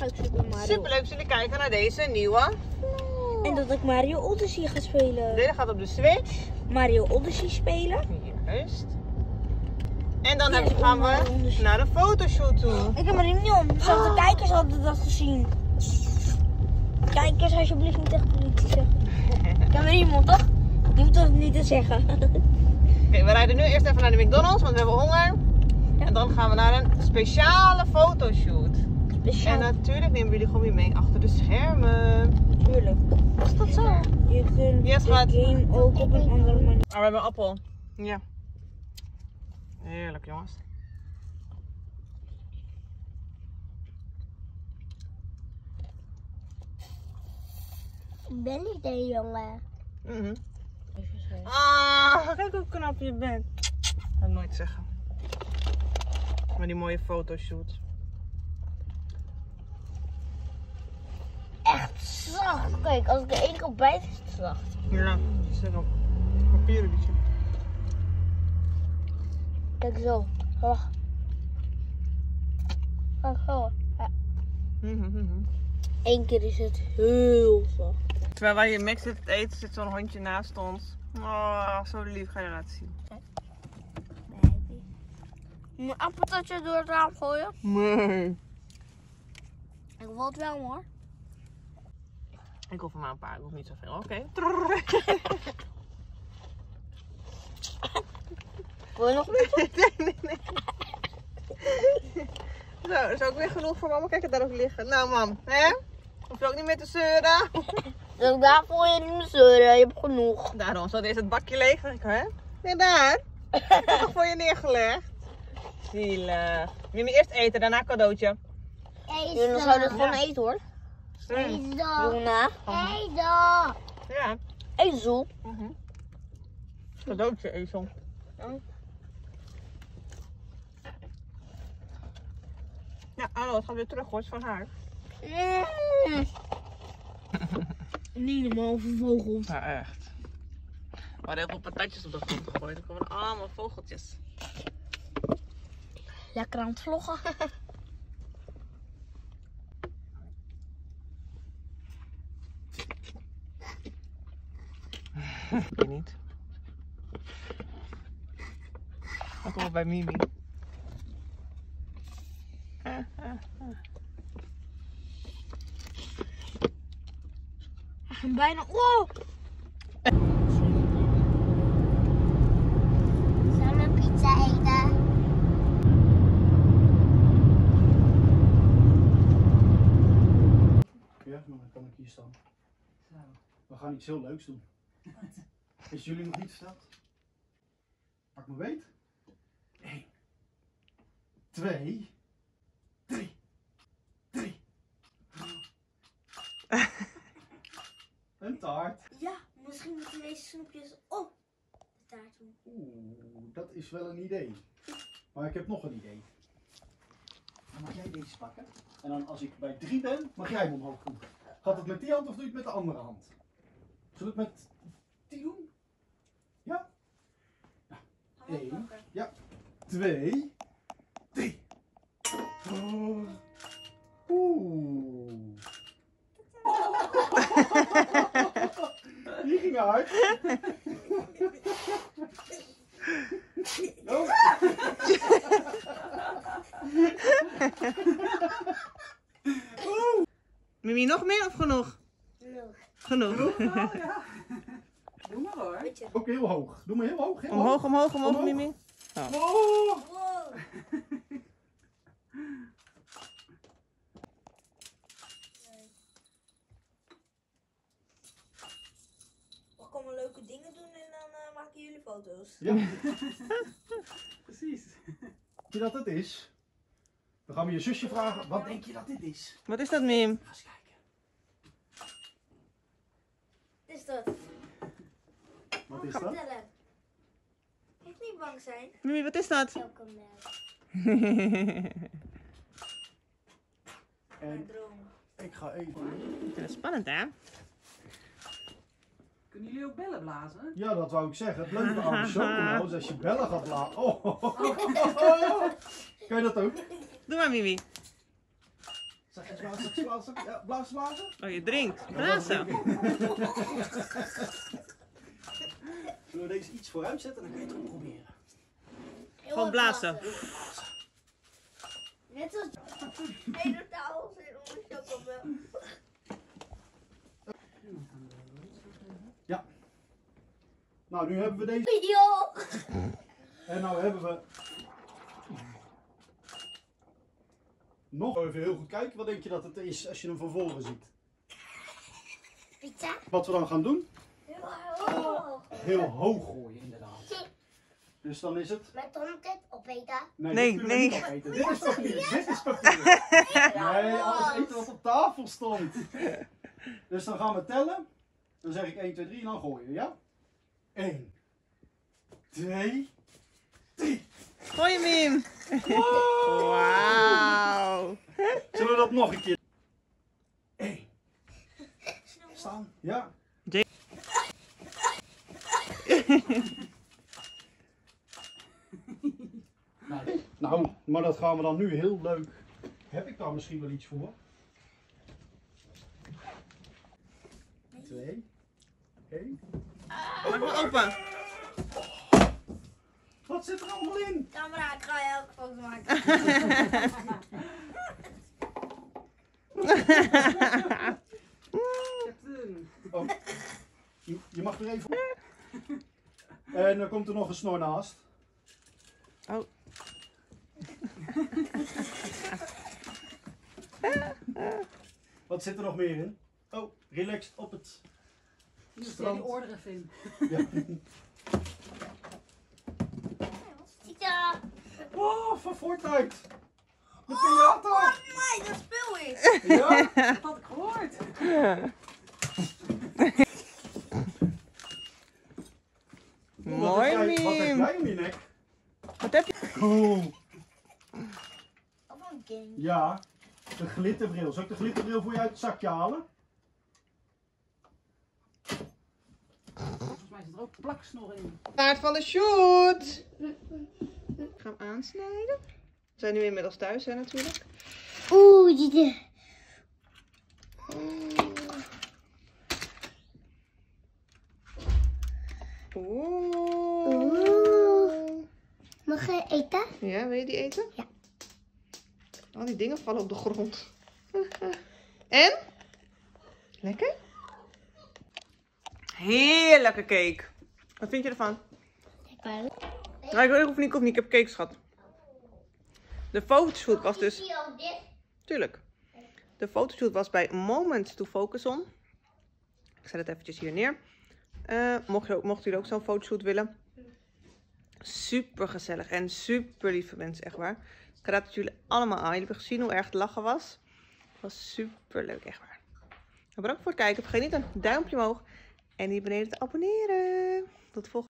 ga ik Super Mario. Superleuk, zullen kijken naar deze nieuwe. En dat ik Mario Odyssey ga spelen. Deze gaat op de Switch. Mario Odyssey spelen. Juist. En dan Ja, gaan we Mario Odyssey. naar de fotoshoot toe. Ik heb mijn riem niet om. Zelfs de kijkers hadden dat gezien. Kijkers, alsjeblieft niet tegen politie zeggen. Ik heb mijn riem om, toch? Je hoeft dat niet te zeggen. Oké, we rijden nu eerst even naar de McDonald's, want we hebben honger. Ja. En dan gaan we naar een speciale fotoshoot. Dus En natuurlijk nemen we jullie gewoon weer mee achter de schermen. natuurlijk. Is dat zo? Je kunt Yes, de schat. game ook op een andere manier. Oh, we hebben een appel. Ja. Heerlijk, jongens. Ik ben niet een jongen. Mhm. Ah, kijk hoe knap je bent. Ik ga het nooit zeggen. Maar die mooie fotoshoot. Echt zacht. Kijk, als ik er één keer bijt, is het zacht. Ja, zit op papieren beetje. Kijk zo. Oh. Kijk zo. Ja. Eén keer is het heel zacht. Terwijl wij hier Max zitten te eten, zit zo'n hondje naast ons. Oh, zo lief. Ga je laten zien. Moet een appeltje door het raam gooien? Nee. Ik wil het wel hoor. Ik hoef er maar een paar, ik hoef niet zoveel. Oké. Wil je nog een Nee. Zo, is ook weer genoeg voor mama. Kijk het daar ook liggen. Nou mam, hè? Hoef je ook niet meer te zeuren. Dus daarvoor je niet meer zeuren, je hebt genoeg. Daarom zat eerst het bakje leeg. Denk ik, hè? Ja, daar. Ik heb het voor je neergelegd. Zielig. Mimi, eerst eten, daarna cadeautje. Jullie zouden het gewoon eten hoor. Mm. Luna. Ja. Ezel. Cadeautje, ezel. Ja, hallo, het gaat weer terug hoor, het is van haar. Niet normaal voor vogels. Ja, echt. We hadden heel veel patatjes op de grond gegooid. Er komen allemaal vogeltjes. Lekker aan het vloggen. Ik weet niet. Dat komt bij Mimi. Hij ging bijna. Wow! Zullen we pizza eten? Ja, maar dan kan ik hier staan. We gaan iets heel leuks doen. Is jullie nog niet verteld? Pak me weet. 1, 2, 3. 3. Een taart. Ja, misschien moeten deze snoepjes op de taart doen. Oeh, dat is wel een idee. Maar ik heb nog een idee. Dan mag jij deze pakken. En dan als ik bij 3 ben, mag jij hem omhoog doen. Gaat het met die hand of doe je het met de andere hand? Zullen we het met die doen? Ja? Nou, 1, ja, 2, 3. Oeh. Die ging hard. Oh. Mimi, nog meer of genoeg? Genoeg. Ja. Doe maar hoor. Ook heel hoog. Doe maar heel hoog. Heel Omhoog, hoog. omhoog, omhoog, Omhoog. Mimi. Oh. Wow. We komen leuke dingen doen en dan maken jullie foto's. Ja, Precies. weet je dat het is? Dan gaan we je zusje vragen, wat denk je dat dit is? Wat is dat, Mim? Ga eens kijken. Wat is dat? Wat is dat? Vertellen. Moet niet bang zijn. Mimi, wat is dat? Chocomelk. En Droom. ik ga even... Ik vind het spannend, hè? Kunnen jullie ook bellen blazen? Ja, dat wou ik zeggen. Het leuke aan de chocomelk is als je bellen gaat laten. Oh. Kan je dat ook? Doe maar, Mimi. Zeg eens Blazen. Ja, blazen. Oh, je drinkt. Blazen. Zullen we deze iets vooruit zetten? Dan kan je het ook proberen. Gewoon blazen. Net als hele touw zit onder chocomel. Ja. Nou, nu hebben we deze. Video! En nou hebben we... Nog even heel goed kijken. Wat denk je dat het is als je hem van voren ziet? Pizza? Wat we dan gaan doen? Heel hoog. Heel hoog gooien, inderdaad. Dus dan is het... Met tomcat opeten. Nee, dit kunnen we niet opeten. Dit is papier. Dit is papier. Nee, alles eten wat op tafel stond. Dus dan gaan we tellen. Dan zeg ik 1, 2, 3 en dan gooien, ja? 1, 2, 3. Gooi hem in. Wauw. Zullen we dat nog een keer? 1. Staan, ja. Nou, maar dat gaan we dan nu heel leuk. Heb ik daar misschien wel iets voor? 2. 1. Maak maar open. Wat zit er allemaal in? Camera, ik ga je elke foto maken. Captain. Oh. Je mag er even. En dan komt er nog een snor naast. Oh. Wat zit er nog meer in? Oh, relaxed op het Hier zit strand. die order even in. Ja. Pizza! Oh, van Fortnite. De theater. Nee, dat speel ik. Ja? Dat had ik gehoord. Mooi, Wat heb Miem. jij om je nek? Wat heb je? Oh, Of een game. ja. De glitterbril. Zal ik de glitterbril voor je uit het zakje halen? Volgens mij zit er ook plaksnor in. Taart van de shoot. Ik ga hem aansnijden. We zijn nu inmiddels thuis, hè, natuurlijk. Oeh, die. Oeh. Mag je eten? Ja, wil je die eten? Ja. Al die dingen vallen op de grond. En? Lekker? Heerlijke cake. Wat vind je ervan? Ik hoef niet, ik heb cake, schat. De fotoshoot was dus... Tuurlijk. De fotoshoot was bij Moment to Focus On. Ik zet het eventjes hier neer. Mochten jullie ook zo'n fotoshoot willen. Super gezellig en super lieve mensen, echt waar. Ik raad het jullie allemaal aan. Jullie hebben gezien hoe erg het lachen was. Het was super leuk, echt waar. Bedankt voor het kijken. Vergeet niet een duimpje omhoog en hier beneden te abonneren. Tot volgende keer.